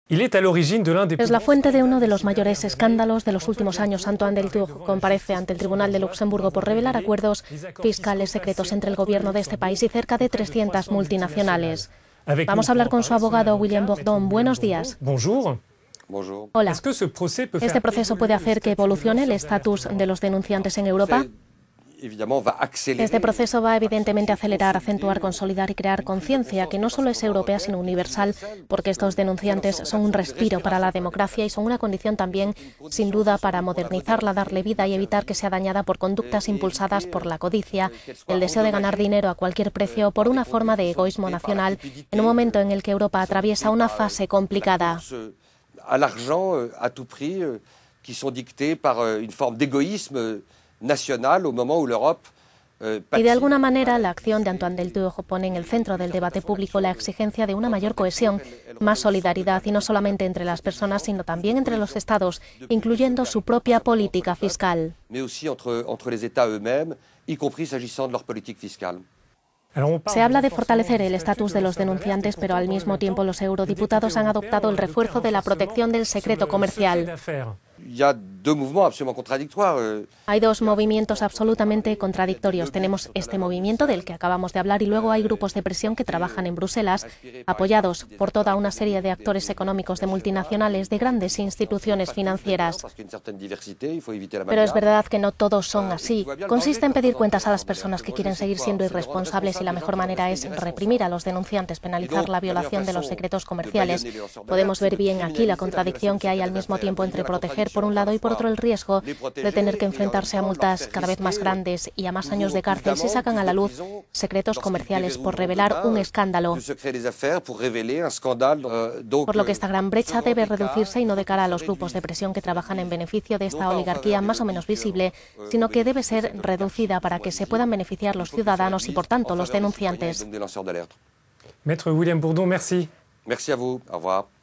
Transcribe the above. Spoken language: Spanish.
Es la fuente de uno de los mayores escándalos de los últimos años. Antoine Deltour comparece ante el Tribunal de Luxemburgo por revelar acuerdos fiscales secretos entre el gobierno de este país y cerca de 300 multinacionales. Vamos a hablar con su abogado, William Bourdon. Buenos días. Hola. ¿Este proceso puede hacer que evolucione el estatus de los denunciantes en Europa? Este proceso va evidentemente a acelerar, acentuar, consolidar y crear conciencia, que no solo es europea, sino universal, porque estos denunciantes son un respiro para la democracia y son una condición también, sin duda, para modernizarla, darle vida y evitar que sea dañada por conductas impulsadas por la codicia, el deseo de ganar dinero a cualquier precio, por una forma de egoísmo nacional, en un momento en el que Europa atraviesa una fase complicada. À l'argent à tout prix, qui sont dictés par une forme d'égoïsme national au moment où l'Europe Y de alguna manera la acción de Antoine Deltour pone en el centro del debate público la exigencia de una mayor cohesión, más solidaridad y no solamente entre las personas, sino también entre los Estados, incluyendo su propia política fiscal. Mais aussi entre les États eux-mêmes, y compris s'agissant de leur politique fiscale. Se habla de fortalecer el estatus de los denunciantes, pero al mismo tiempo los eurodiputados han adoptado el refuerzo de la protección del secreto comercial. Il y a deux mouvements absolument contradictoires. Hay dos movimientos absolutamente contradictorios. Tenemos este movimiento del que acabamos de hablar y luego hay grupos de presión que trabajan en Bruselas, apoyados por toda una serie de actores económicos de multinacionales, de grandes instituciones financieras. Pero es verdad que no todos son así. Consiste en pedir cuentas a las personas que quieren seguir siendo irresponsables y la mejor manera es reprimir a los denunciantes, penalizar la violación de los secretos comerciales. Podemos ver bien aquí la contradicción que hay al mismo tiempo entre proteger por un lado y por otro el riesgo de tener que enfrentarse a multas cada vez más grandes y a más años de cárcel si sacan a la luz secretos comerciales por revelar un escándalo. Por lo que esta gran brecha debe reducirse y no de cara a los grupos de presión que trabajan en beneficio de esta oligarquía más o menos visible, sino que debe ser reducida para que se puedan beneficiar los ciudadanos y por tanto los denunciantes. Maître William Bourdon, merci. Merci à vous. Au revoir.